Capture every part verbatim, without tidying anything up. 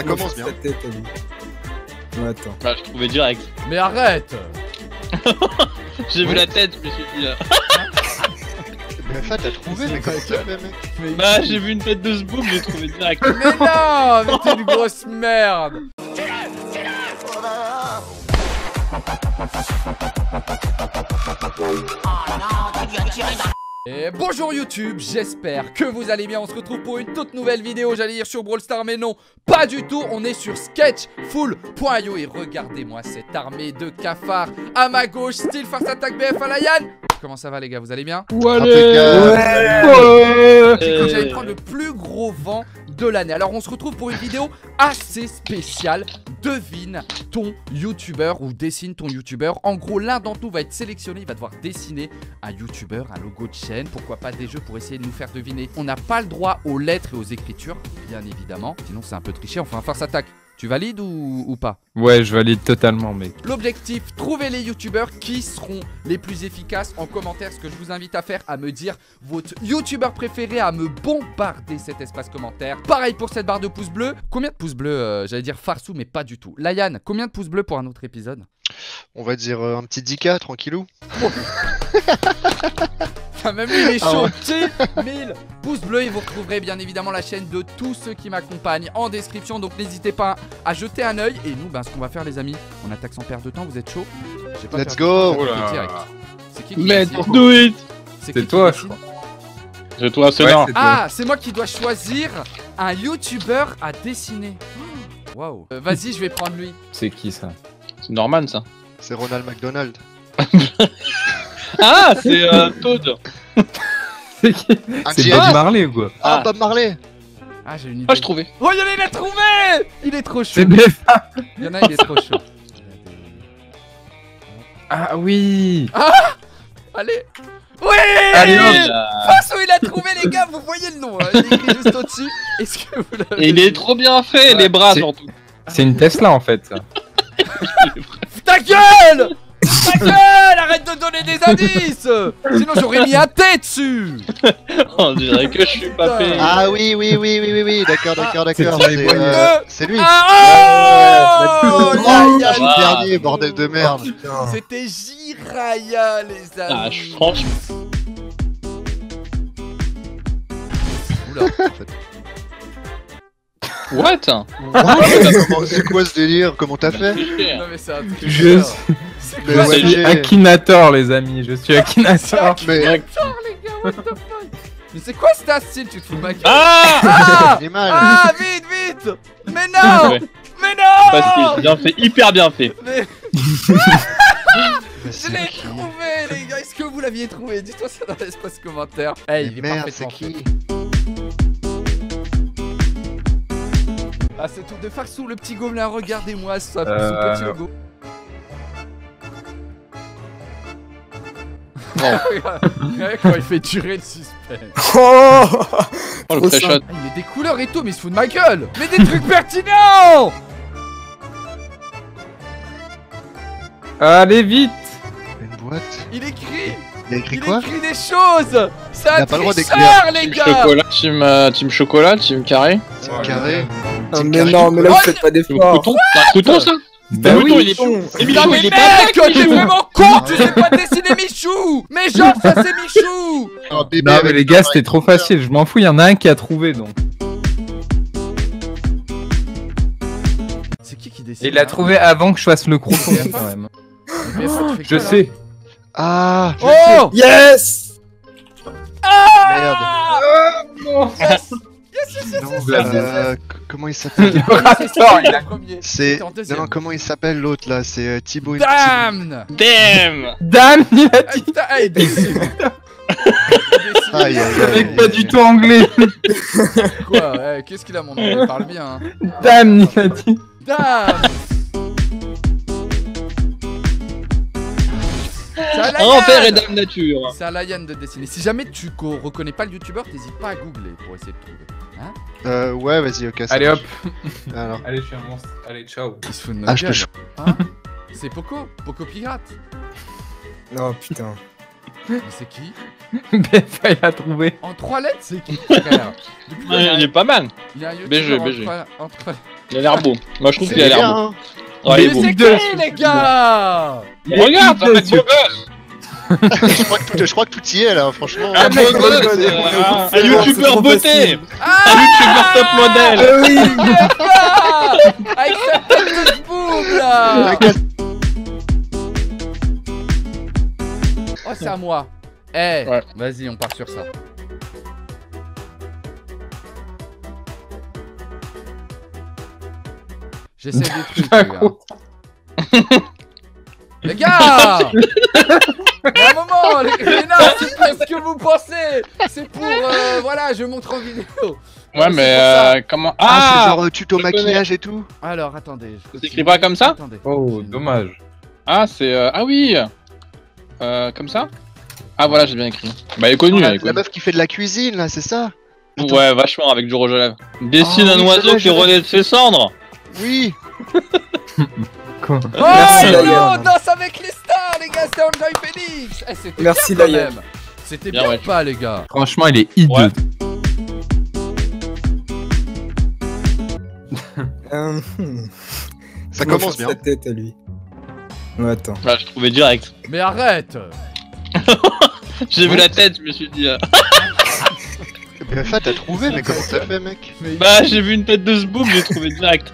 Ça commence bien. Tête, ouais, attends. Bah, je trouvais direct. Mais arrête. J'ai vu la tête, je me suis dit là. Mais Fat, t'as trouvé, mais comment ça fait, mec? Mais... Bah, j'ai vu une tête de ce boom, j'ai trouvé direct. Mais non, mais t'es une grosse merde. Et bonjour YouTube, j'espère que vous allez bien. On se retrouve pour une toute nouvelle vidéo. J'allais dire sur Brawl Stars, mais non, pas du tout. On est sur sketchful point io et regardez-moi cette armée de cafards à ma gauche, style Farce Attack B F à la Yann. Comment ça va les gars, vous allez bien? Ouais, ouais. J'ai cru que j'allais prendre le plus gros vent de l'année. Alors on se retrouve pour une vidéo assez spéciale. Devine ton youtubeur ou dessine ton youtubeur. En gros, l'un d'entre nous va être sélectionné. Il va devoir dessiner un youtubeur, un logo de chaîne. Pourquoi pas des jeux pour essayer de nous faire deviner. On n'a pas le droit aux lettres et aux écritures, bien évidemment. Sinon c'est un peu triché. Enfin, Farce Attack, tu valides ou, ou pas? Ouais, je valide totalement, mec. L'objectif, trouver les youtubeurs qui seront les plus efficaces. En commentaire, ce que je vous invite à faire, à me dire votre youtubeur préféré, à me bombarder cet espace commentaire. Pareil pour cette barre de pouces bleus. Combien de pouces bleus euh, J'allais dire Farsou, mais pas du tout. Layan, combien de pouces bleus pour un autre épisode? On va dire euh, un petit dix K, tranquillou. Oh. Enfin, même lui, il est chaud. dix mille pouces bleus et vous retrouverez bien évidemment la chaîne de tous ceux qui m'accompagnent en description. Donc n'hésitez pas à jeter un oeil. Et nous, ben, ce qu'on va faire, les amis, on attaque sans perdre de temps. Vous êtes chaud? Let's go. C'est qui qui Let's dessine? do it. C'est toi, je crois. C'est toi, c'est non. Ah, c'est moi qui dois choisir un youtubeur à dessiner. Waouh. Euh, Vas-y, je vais prendre lui. C'est qui ça? C'est Norman, ça. C'est Ronald McDonald. Ah, c'est euh, Toad. C'est qui? C'est Bob Marley ou quoi? Ah, Ah. Bob Marley. Ah, j'ai une idée. Ah, je trouvais. Oh, il y en a, il a trouvé. Il est trop chaud. C'est B F A. Il y en a, il est trop chaud. Ah oui. Allez. Oui. Allez, hop. Farsou, il a trouvé, les gars. Vous voyez le nom, hein. Il est écrit juste au-dessus. Est-ce que vous l'avez? Et il est trop bien fait, Ouais. les bras C'est- surtout. C'est une Tesla en fait. Ça. Ta gueule. Ta gueule. Arrête de donner des indices. Sinon, j'aurais mis un tête dessus. On dirait que je suis pas fait. Ah oui, oui, oui, oui, oui, oui, d'accord, d'accord, d'accord. c'est C'est Thierry euh, c'est lui. Ah, oh, Oh, Layan. je suis le dernier, bordel de merde. C'était Jiraya, les amis. Ah, je- franchement. Oula, en fait. What? Comment- C'est quoi ce délire? Comment t'as fait? Non, mais c'est un truc. Je bizarre. suis, C'est Mais quoi je ouais, ça? suis j'ai- Akinator les amis. Je suis Akinator. Mais Attends, les gars, what the fuck? Mais c'est quoi cet style? Tu te fous de ma gueule? Ah! Ah, animal. ah, vite, vite. Mais non. Ouais. Mais non. Facile, bien fait, hyper bien fait. Mais Mais je c'est l'ai qui? trouvé, les gars. Est-ce que vous l'aviez trouvé? Dites-moi ça dans l'espace commentaire. Hey, il est Mais merde, c'est parfaitement qui? fait. Ah, c'est tout de Farsou, le petit gobelin. Regardez-moi ça, Euh, son petit logo. Ouais, quand il fait durer le suspense. Oh, Oh, le pré-shot. Ah, il met des couleurs et tout, mais il se fout de ma gueule. Mais des trucs pertinents. allez vite. Une boîte. Il écrit. Il a écrit Il quoi? écrit des choses. C'est Il un a pas le droit tricheur, d'écrire. les Team gars. chocolat, team, euh, team chocolat, team carré. C'est un carré. Non, Team mais carré. non, mais là vous Oh, faites pas C'est au d'efforts. couteau. C'est un couteau, ça? Bah Le couteau, oui. il est Bon. Et Non Michou, mais il est mec, pas t'es vraiment con, tu sais pas dessiner Michou. Mais genre ça c'est Michou. Un bébé Non avec mais les un gars appareil c'était trop photo. facile. Je m'en fous. Il y en a un qui a trouvé donc. C'est qui qui dessine? Et il l'a trouvé avant que je fasse le crouton quand même. Je sais. Ah, je sais. Oh. Yes! Merde. Non. Non, Blabla. euh, c- comment il s'appelle? Attends, il a- C'est. en Non, deuxième. non, comment il s'appelle l'autre là? C'est euh, Thibaut. Damn. Damn! Dan, il a Ah, dit. putain, hey, dessine. Aïe, aïe, Il aïe. est pas du tout anglais. Quoi? Eh, qu'est-ce qu'il a mon nom? Il parle bien. Hein. Dan, il a dit. Damn. C'est à Enfer et Layan. dame nature. C'est à Layan de dessiner. Si jamais tu co- reconnais pas le youtubeur, t'hésites pas à googler pour essayer de trouver. Hein? Euh, ouais, vas-y, ok. ça Allez hop. marche. Alors. Allez, je suis un monstre. Allez, ciao. Il se fout de notre Ah, je te gueule. ch- Hein? C'est Poco, Poco Pirate. Non, putain. Mais c'est qui? B F A il a trouvé. En trois lettres, c'est qui? Frère Depuis quand il y a Il un- est pas mal. il y a un B G, youtubeur en B G. trois- en trois- Il a l'air beau. Moi je trouve C'est qu'il a l'air bien, beau. hein. Ouais, il est Mais beau. c'est deux. qui les gars? Regarde, ça deux, va être beau gosse. je, crois que tout, je crois que tout y est là, franchement. Un mec, beau gosse, c'est- euh, un- c'est un bon, youtubeur c'est trop beauté. facile. Ah Un youtubeur top modèle. Ah oui. Ah avec sa tête de boum là. La casse- Oh c'est à moi. Eh, Ouais. vas-y on part sur ça. J'essaie des trucs Pas les gars. Les gars. Mais à un moment, les... mais non, c'est pas ce que vous pensez. C'est pour, euh, voilà, je montre en vidéo. Ouais, C'est mais pour ça. euh, comment. Ah, c'est Ah, genre euh, tuto je connais. maquillage et tout. Alors, attendez. je Ça continue. s'écrit pas comme ça? Attendez. Oh, dommage. ah c'est. euh, Ah oui. Euh, comme ça. Ah voilà, j'ai bien écrit. Bah elle est connue, La, elle est la connue. meuf qui fait de la cuisine là, c'est ça? Attends. Ouais, vachement avec du rouge à lèvres. Dessine Ah un oui, oiseau celle-là, qui je l'ai. renaît de ses cendres. Oui. Quoi? Oh Merci, non, Laïen. danse avec les stars, les gars, c'était Enjoy Phoenix. Eh, c'était Merci, bien quand Laïen. même. C'était Bien, bien, ouais. pas, les gars. Franchement, il est hideux. Ouais. Euh, hmm. Ça Comment commence faire bien. sa tête à lui. Ouais, attends. Bah je trouvais direct. Mais arrête. J'ai vu Ouais. la tête, je me suis dit. euh, B F A, t'as trouvé, mais comment t'as fait, mec? Mais- Bah j'ai vu une tête de ce boom, j'ai trouvé direct.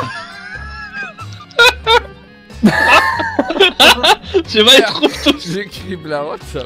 Je sais pas, il trouve tout. J'écris la route, ça.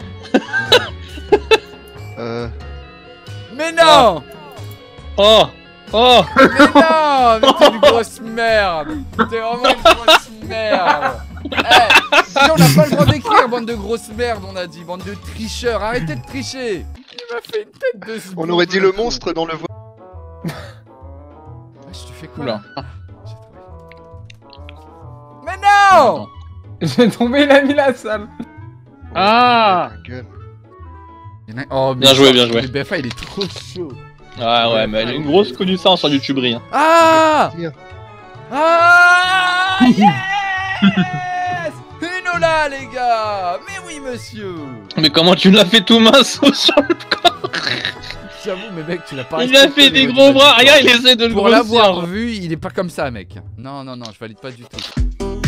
Euh. Mais non. Oh. Oh. Mais non. Mais t'es une grosse merde. T'es vraiment une grosse merde. Eh, si on n'a pas le droit d'écrire, bande de grosses merdes, on a dit, bande de tricheurs. Arrêtez de tricher. Il m'a fait une tête de ce On boum, aurait dit le coup. monstre dans le voie. Wesh, tu fais quoi Oula. là? J'ai trouvé. Mais non. J'ai tombé, il a mis la salle. Ah. Gueule. Il y en a- Oh, mais Bien joué, putain, bien joué. le B F A il est trop chaud. Ouais, ouais, mais elle a une grosse connaissance en youtuberie. Hein. Ah. Dire. Ah yes. Une Ola les gars. Mais oui monsieur. Mais comment tu l'as fait tout mince sur le corps? J'avoue mais mec tu l'as pas Il a respecté, fait le des mec, gros il bras, a dit regarde, quoi. il essaie de le Pour grossir. l'avoir vu, il est pas comme ça mec. Non non non, je valide pas du tout.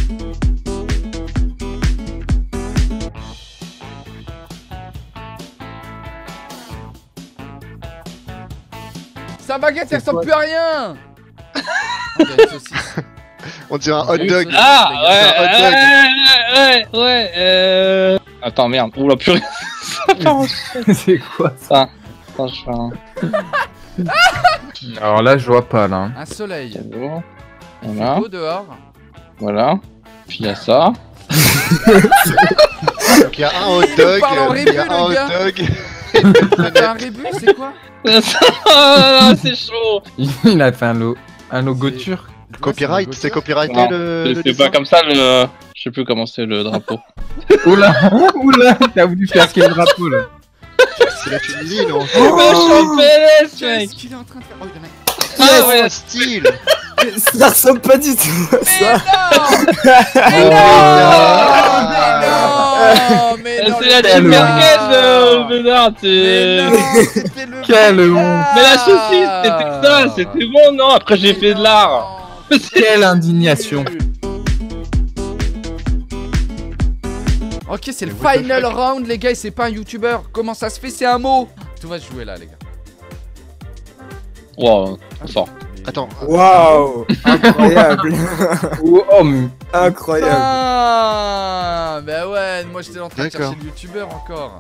Sa baguette elle ressemble plus à rien. Oh, il y a une saucisse. On dirait un hot dog. Ah, C'est ouais, un hot dog. ouais, ouais, ouais, euh... Attends, merde, oula, purée. C'est quoi ça? Attends, je fais un Alors là, je vois pas là. Un soleil. cadeau. Il fait Voilà, beau dehors. voilà. Puis il y a ça. Donc il y a un hot dog, parle en il y a rébus, un le gars. hot dog. T'as un rébus, c'est quoi? Ah, c'est chaud. Il a fait un, lo- un logo C'est- turc. Copyright, c'est copyrighté Non, le. le C'est dessin pas comme ça le... Je sais plus comment c'est le drapeau. Oula, oula, t'as voulu faire quel drapeau là? C'est la Tunisie, non? Oh, je suis en P L S, mec. Qu'est-ce qu'il est en train de faire? Oh, il y en a. Ah ouais. Oh, style! Ça ressemble pas du tout à Mais ça. non! Mais Oh, non! putain. Mais non! Mais non! C'est le la gars. team merguez, euh, Bénard, Mais t'es... non! C'était le Quelle gars. honte. Mais la saucisse, c'était ça, c'était bon, non? Après j'ai fait de l'art. Quelle indignation. Ok, c'est le Mais what the final fuck? round, les gars, et c'est pas un youtubeur. Comment ça se fait? C'est un mot. Tout va se jouer là, les gars. Wow, fort. Attends, Waouh. Incroyable. Oh, oh, mais- Incroyable. Ah, bah ouais, moi j'étais en train de D'accord. chercher le youtubeur encore.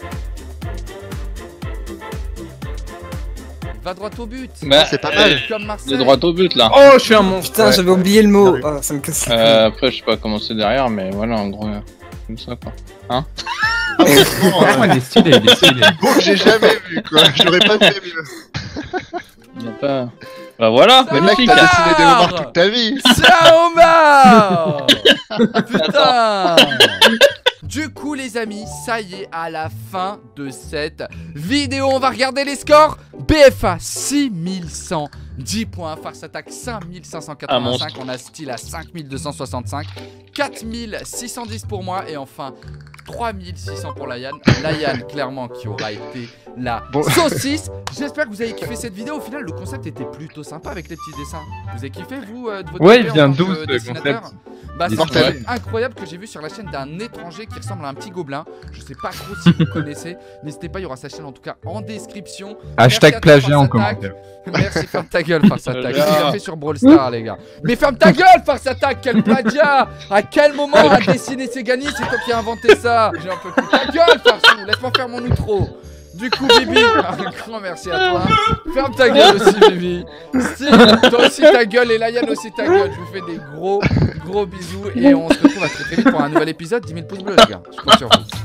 Va droit au but. Bah, c'est pas mal. Comme Marseille. Il est droit au but là. oh, je suis un monstre. Putain, Ouais. j'avais oublié le mot. J'arrive. Ah, ça me casse. Euh, après, je sais pas comment c'est derrière, mais voilà, en gros, euh, comme ça quoi. Franchement, il est stylé, il est stylé. bon que j'ai jamais vu quoi, j'aurais pas fait mieux. Il y a pas. Bah voilà, Mais mec, magnifique. t'as dessiné des homards toute ta vie. Ciao Omar. Putain. Du coup les amis, ça y est, à la fin de cette vidéo, on va regarder les scores. B F A six mille cent dix points, Farce Attack cinq mille cinq cent quatre-vingt-cinq, on a Style à cinq mille deux cent soixante-cinq, quatre mille six cent dix pour moi et enfin trois mille six cents pour Layan. Layan, clairement, qui aura été la Bon. saucisse. J'espère que vous avez kiffé cette vidéo. Au final, le concept était plutôt sympa avec les petits dessins. Vous avez kiffé, vous, euh, de votre Ouais, côté, il en vient tant que d'où, ce dessinateur concept? Bah, c'est un Mortel. concept incroyable que j'ai vu sur la chaîne d'un étranger qui ressemble à un petit gobelin. Je sais pas trop si vous connaissez. N'hésitez pas, il y aura sa chaîne en tout cas en description. Merci à Hashtag toi, plagiat en Farce Attack. commentaire. Merci, ferme ta gueule, Farce Attack. Plagiat. Il a fait sur Brawl Stars, les gars. Mais ferme ta gueule, Farce Attack. Quel plagiat! À quel moment a dessiné c'est gagné? C'est toi qui as inventé ça. J'ai un peu plus ta gueule, Farsou. Laisse-moi faire mon outro. Du coup, Bibi, un grand merci à toi. Ferme ta gueule aussi, Bibi. Steve, toi aussi ta gueule et Layan aussi ta gueule. Je vous fais des gros, gros bisous et on se retrouve à très très vite pour un nouvel épisode. dix mille pouces bleus, les gars. Je compte sur vous.